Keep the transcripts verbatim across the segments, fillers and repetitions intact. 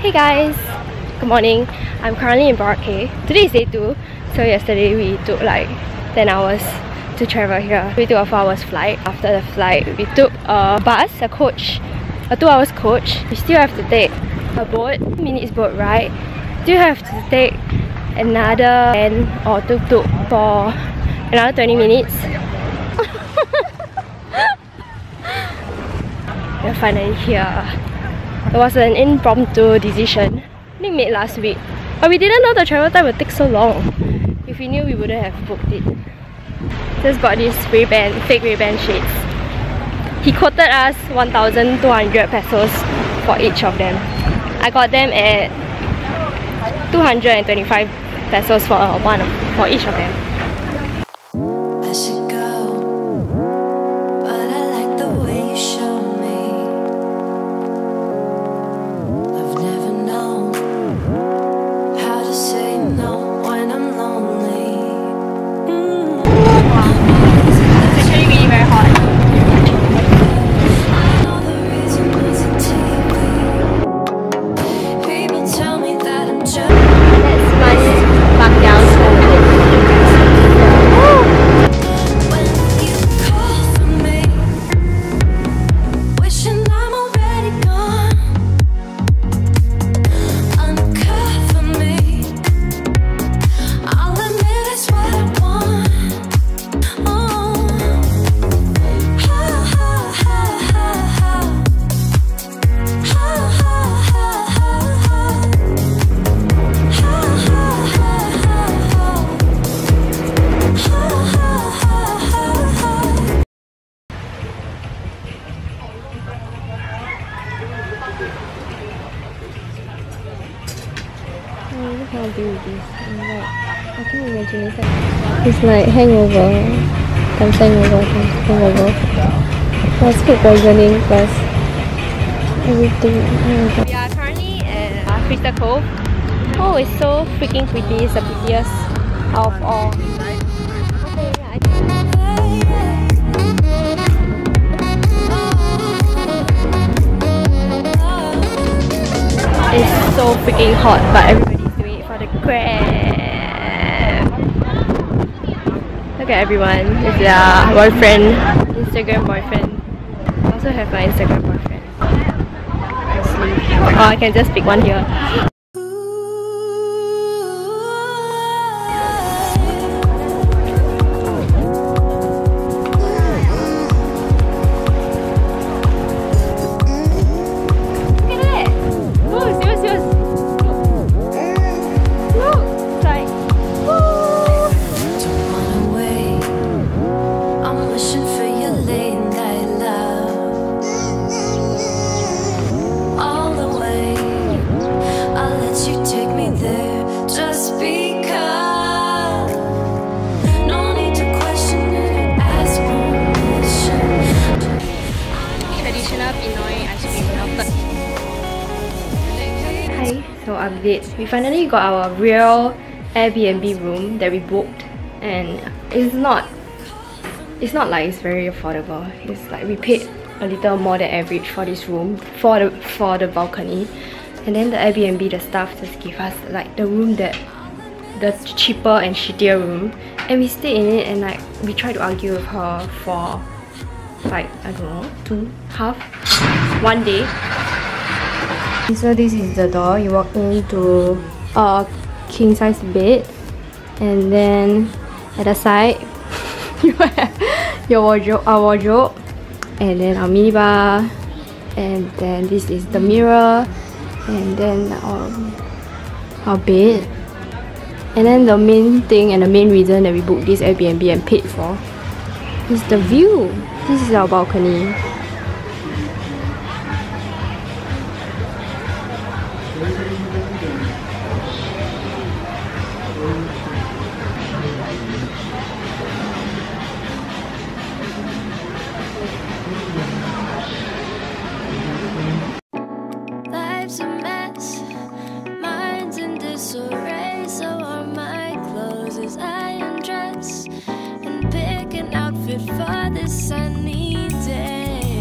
Hey guys, good morning. I'm currently in Boracay. Today is day two. So yesterday we took like ten hours to travel here. We took a four hours flight. After the flight, we took a bus, a coach, a two hours coach. We still have to take a boat, minutes boat ride. Still have to take another van or tuk-tuk for another twenty minutes. We're finally here. It was an impromptu decision I think made last week, but we didn't know the travel time would take so long. If we knew, we wouldn't have booked it. Just got these Ray-Ban, fake Ray-Ban shades. He quoted us one thousand two hundred pesos for each of them. I got them at two hundred twenty-five pesos for one for each of them. How big is this? I'm like, I can't imagine. It's like, it's like hangover, times hangover, times hangover. Plus food poisoning, plus everything. Oh, we are currently at uh, Crystal Cove. Oh, it's so freaking pretty. It's the prettiest out of all. It's so freaking hot, but everybody's doing it for the crab. Look at everyone with their boyfriend, Instagram boyfriend. I also have my Instagram boyfriend. Oh, I can just pick one here. So update, we finally got our real Airbnb room that we booked, and it's not it's not like it's very affordable. It's like we paid a little more than average for this room for the for the balcony, and then the Airbnb, the staff just gave us like the room that the cheaper and shittier room, and we stayed in it, and like we tried to argue with her for like I don't know two half one day. So this is the door. You walk into a king size bed, and then at the side you have your wardrobe, our wardrobe, and then our minibar, and then this is the mirror, and then our, our bed, and then the main thing and the main reason that we booked this Airbnb and paid for is the view. This is our balcony. Life's a mess, mind's in disarray, so are my clothes as I undress and pick an outfit for this sunny day.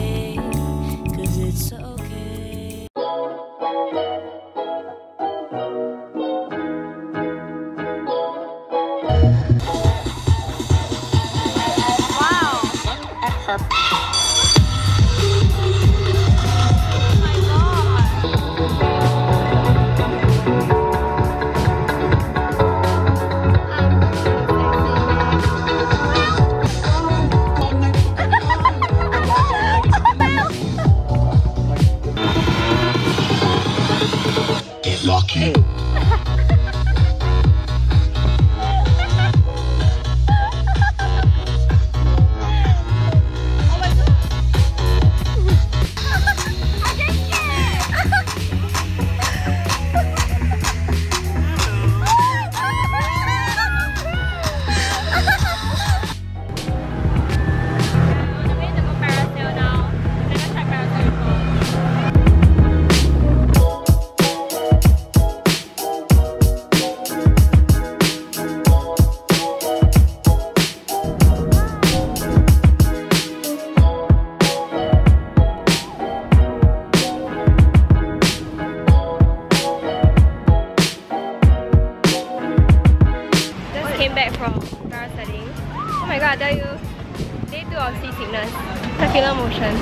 impression?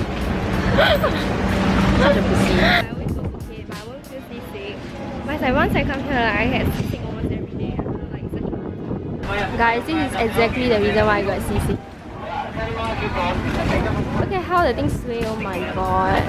Such a pussy. I always go Phuket, but I won't feel seasick. But it's like once I come here, I get seasick almost every day. I feel like such a... Guys, this is exactly the reason why I got seasick. Look at how the thing sway, oh my god.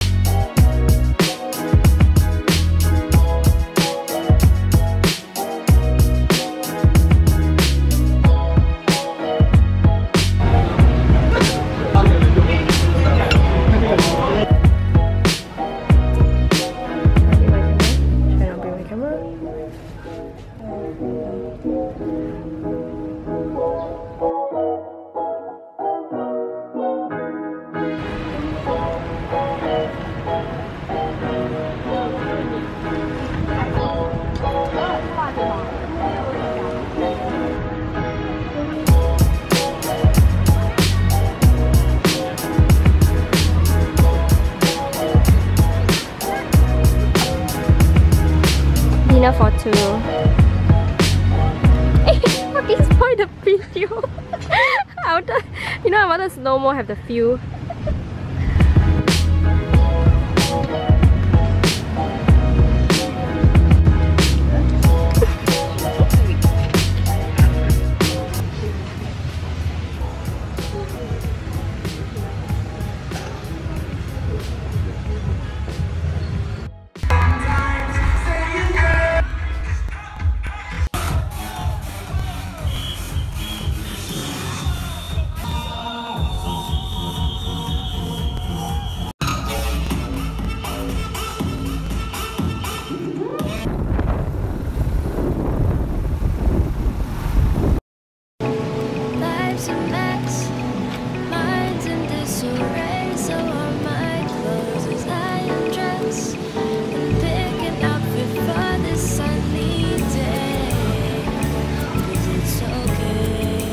Dinner for two. What is point the video? I wanted, you know, I wanted slow mo have the feel. Life's a mess, mind's in disarray. So are my clothes as I undress and pick an outfit for this sunny day. 'Cause it's okay.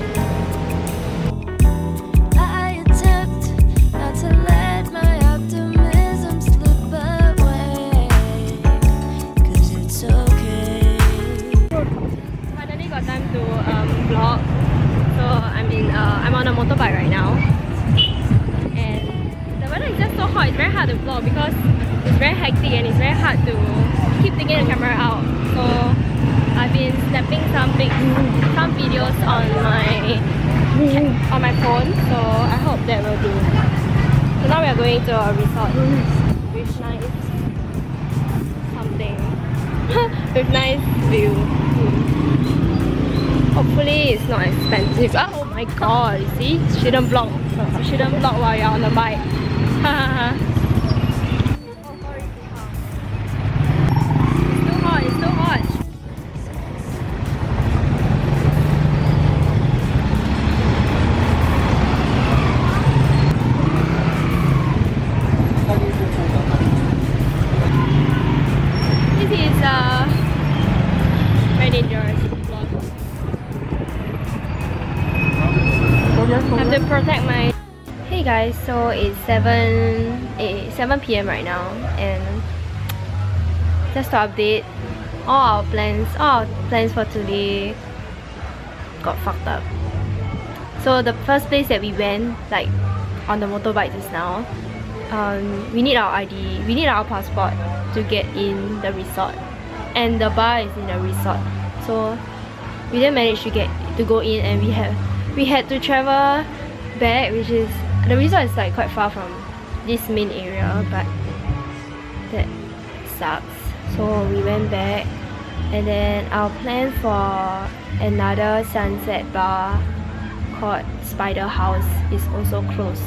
I attempt not to let my optimism slip away. 'Cause it's okay. Finally got time to um, vlog. So I'm in, uh, I'm on a motorbike right now, and the weather is just so hot. It's very hard to vlog because it's very hectic and it's very hard to keep taking the camera out. So I've been snapping some big, some videos on my on my phone. So I hope that will do. So now we are going to a resort with nice something with nice view. Hopefully it's not expensive. Oh my god, you see? Shouldn't vlog. You shouldn't vlog while you're on the bike. It's too hot, it's too hot. This is uh, very dangerous. I have to protect my... Hey guys, so it's seven p m right now, and just to update, all our plans, all our plans for today got fucked up. So the first place that we went, like on the motorbike just now, um, we need our I D, we need our passport to get in the resort, and the bar is in the resort. So we didn't manage to get to go in, and we have we had to travel back, which is, the resort is like quite far from this main area, but that sucks. So we went back, and then our plan for another sunset bar called Spider House is also closed.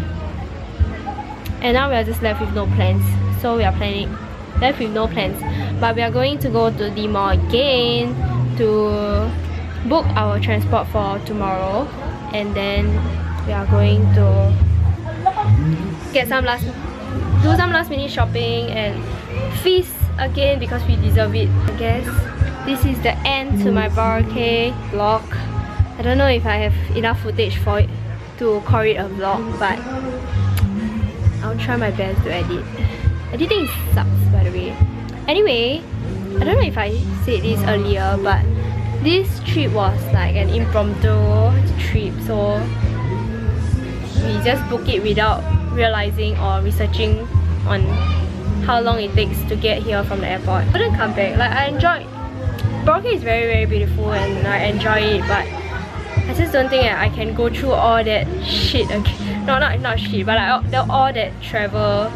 And now we are just left with no plans. So we are planning left with no plans. But we are going to go to the mall again to book our transport for tomorrow, and then we are going to get some last do some last minute shopping and feast again because we deserve it. I guess this is the end to my Boracay vlog. I don't know if I have enough footage for it to call it a vlog, but I'll try my best to edit. Editing sucks, by the way. Anyway, I don't know if I said this earlier, but this trip was like an impromptu trip, so we just book it without realizing or researching on how long it takes to get here from the airport. I couldn't come back. Like, I enjoyed Boracay is very very beautiful and I enjoy it, but I just don't think that I can go through all that shit again. No, not not shit, but like all, the, all that travel.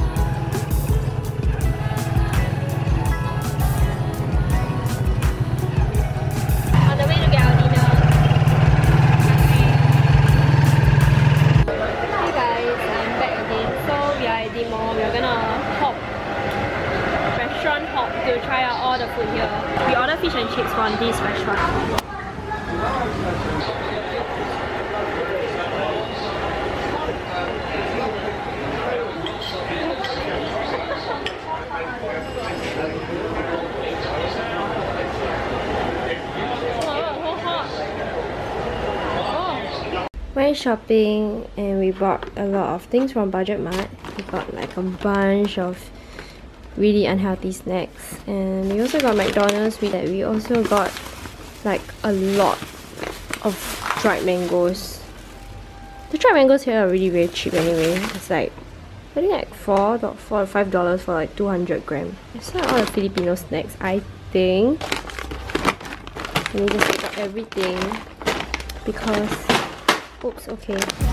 On the way to get our dinner. Hey guys, I'm back again. So we are at the mall. We are gonna hop, restaurant hop to try out all the food here. We ordered fish and chips from this restaurant. Went shopping and we bought a lot of things from Budget Mart. We got like a bunch of really unhealthy snacks, and we also got McDonald's. We that we also got like a lot of dried mangoes. The dried mangoes here are really very cheap anyway. It's like I think like four four or five dollars for like two hundred grams. It's not all the Filipino snacks, I think. Let me just pick up everything because oops, okay.